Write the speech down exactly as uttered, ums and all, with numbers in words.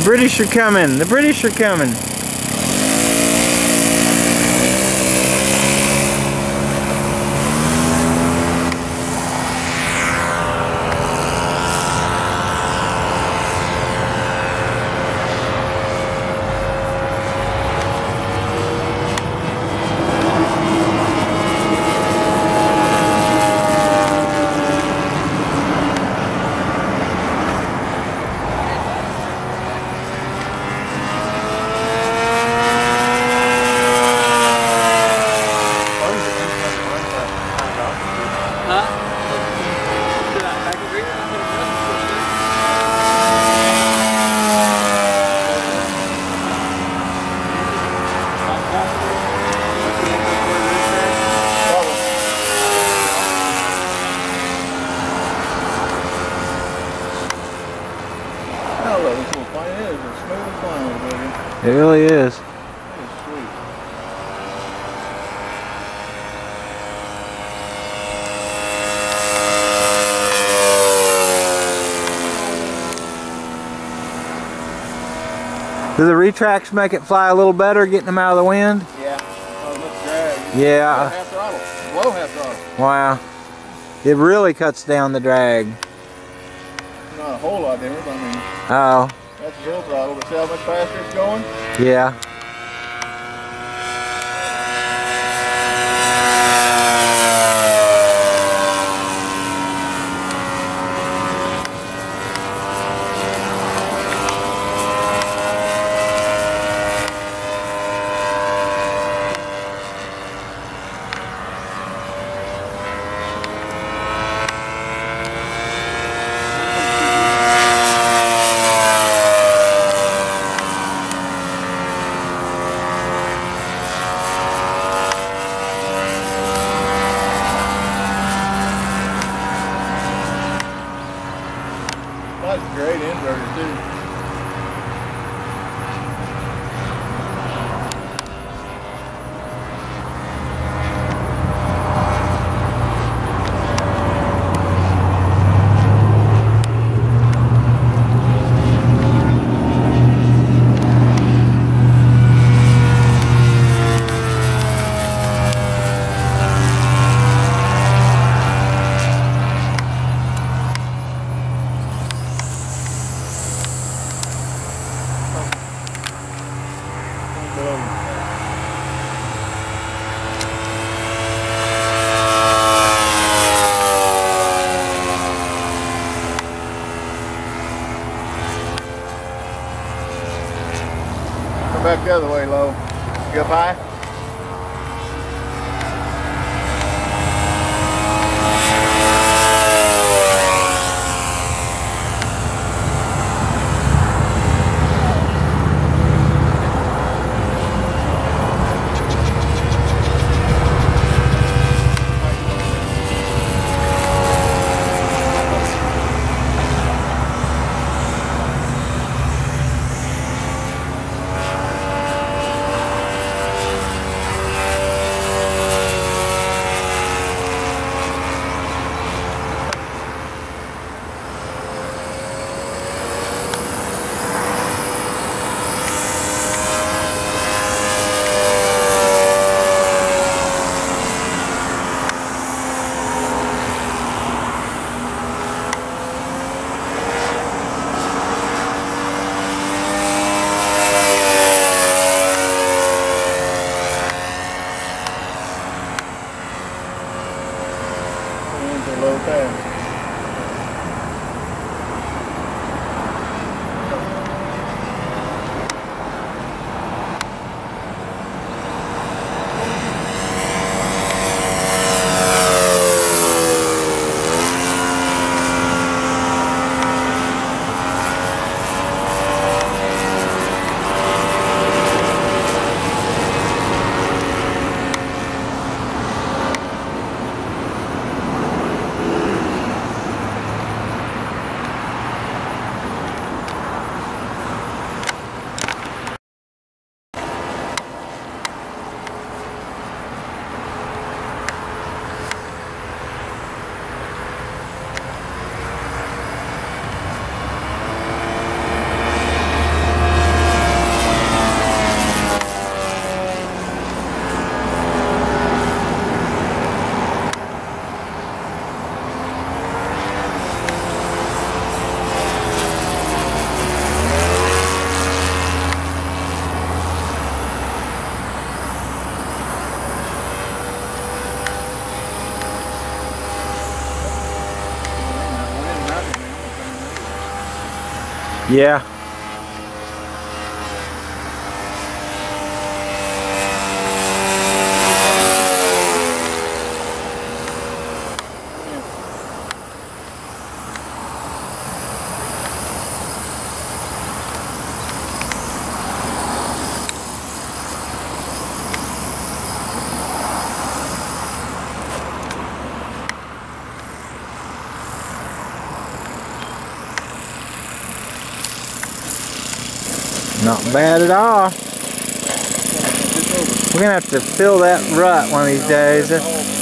British are coming. The British are coming. It really is. Do the retracts make it fly a little better, getting them out of the wind? Yeah. Oh, look, drag. Yeah. Half throttle. Low half throttle. Wow. It really cuts down the drag. Not a whole lot different, I mean. Oh. That's full throttle, but see how much faster it's going? Yeah. That's a great inverter too. Come back the other way, low. You up high? Yeah. Not bad at all. We're gonna have to fill that rut one of these days.